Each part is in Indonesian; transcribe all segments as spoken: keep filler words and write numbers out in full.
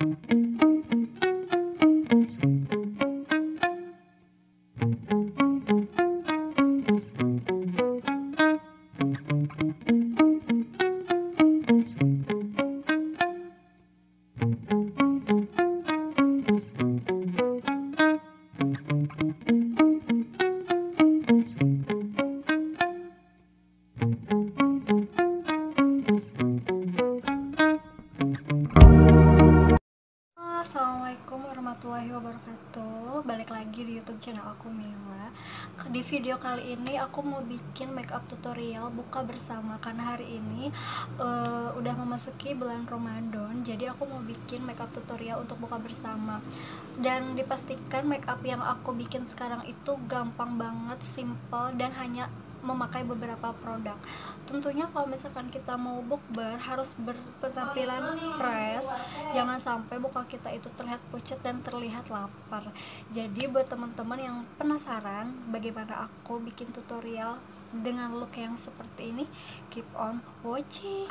Assalamualaikum warahmatullahi wabarakatuh. Balik lagi di YouTube channel aku, Mila. Di video kali ini aku mau bikin makeup tutorial buka bersama, karena hari ini uh, udah memasuki bulan Ramadan. Jadi aku mau bikin makeup tutorial untuk buka bersama. Dan dipastikan makeup yang aku bikin sekarang itu gampang banget, simple, dan hanya memakai beberapa produk. Tentunya kalau misalkan kita mau bukber harus berpenampilan fresh, jangan sampai muka kita itu terlihat pucat dan terlihat lapar. Jadi buat teman-teman yang penasaran bagaimana aku bikin tutorial dengan look yang seperti ini, keep on watching.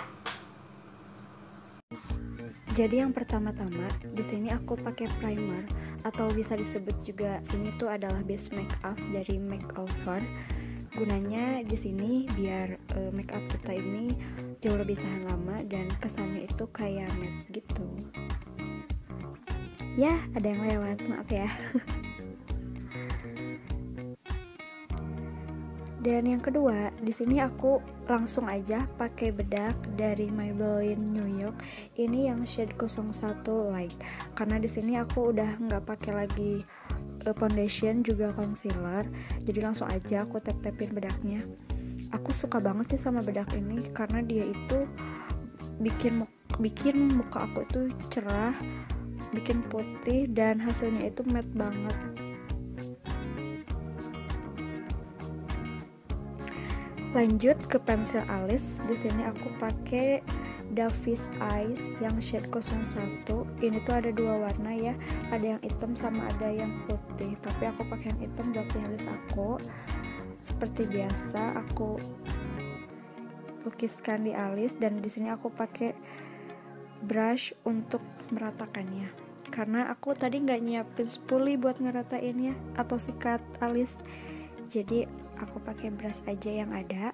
Jadi yang pertama-tama di sini aku pakai primer, atau bisa disebut juga ini tuh adalah base makeup dari makeover. Gunanya di sini biar uh, makeup kita ini jauh lebih tahan lama dan kesannya itu kayak matte gitu. Ya, ada yang lewat, maaf ya. Dan yang kedua, di sini aku langsung aja pakai bedak dari Maybelline New York. Ini yang shade nol satu light. Karena di sini aku udah nggak pakai lagi foundation juga concealer, jadi langsung aja aku tap-tapin bedaknya. Aku suka banget sih sama bedak ini karena dia itu bikin bikin muka aku itu cerah, bikin putih, dan hasilnya itu matte banget. Lanjut ke pensil alis. Di sini aku pakai Davis Eyes yang shade nol satu. Ini tuh ada dua warna ya, ada yang hitam sama ada yang putih, tapi aku pakai yang hitam buat di alis aku. Seperti biasa aku lukiskan di alis, dan di sini aku pakai brush untuk meratakannya, karena aku tadi nggak nyiapin spoolie buat ngeratainnya atau sikat alis, jadi aku pakai brush aja yang ada.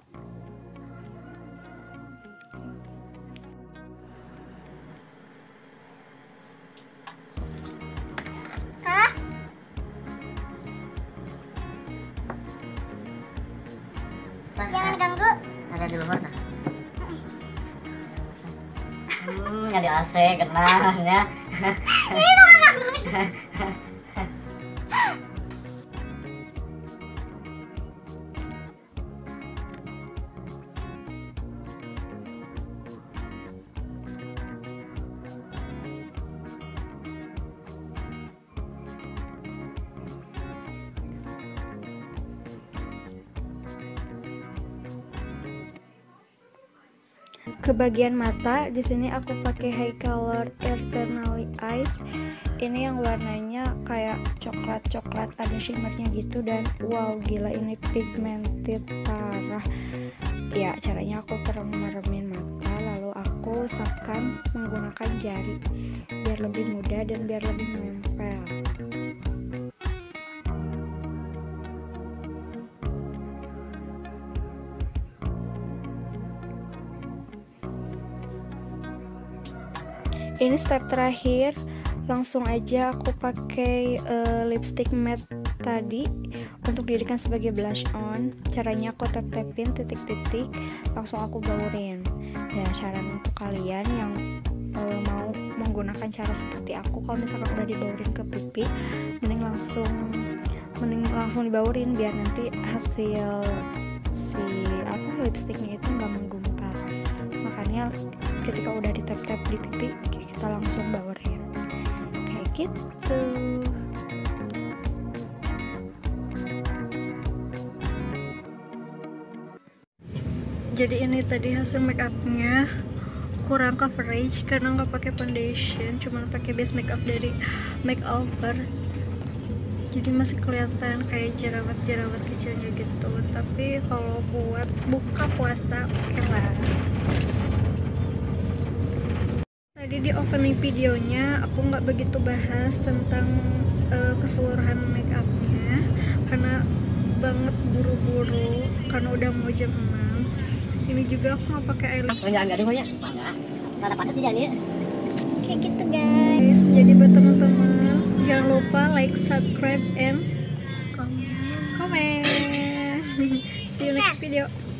Jangan ganggu. Ada di luar tak? Hmm, nggak di A C kena ya. Ke bagian mata, di sini aku pakai High Color Eternally Eyes. Ini yang warnanya kayak coklat-coklat, ada shimmernya gitu, dan wow, gila ini pigmented parah. Ya, caranya aku merem-meremin mata, lalu aku usapkan menggunakan jari biar lebih mudah dan biar lebih menempel. Ini step terakhir, langsung aja aku pakai uh, lipstick matte tadi untuk dijadikan sebagai blush on. Caranya aku tap-tapin titik-titik, langsung aku baurin. Ya, saran untuk kalian yang uh, mau menggunakan cara seperti aku, kalau misalkan udah dibaurin ke pipi, mending langsung mending langsung dibaurin biar nanti hasil si apa lipstiknya itu nggak menggumpal. Makanya ketika udah di tap-tap di pipi, kita langsung baurin kayak gitu. Jadi ini tadi hasil make upnya, kurang coverage karena nggak pakai foundation, cuma pakai base makeup dari makeover. Jadi masih kelihatan kayak jerawat-jerawat kecilnya gitu. Tapi kalau buat buka puasa oke lah. Jadi di opening videonya aku nggak begitu bahas tentang uh, keseluruhan make upnya karena banget buru-buru karena udah mau jam enam. Ini juga aku mau pakai eyeliner. Enggak enggak dulu ya. Enggak. Rada padat tidak nih. Kayak gitu guys. Jadi buat teman-teman jangan lupa like, subscribe, and comment. See you next video.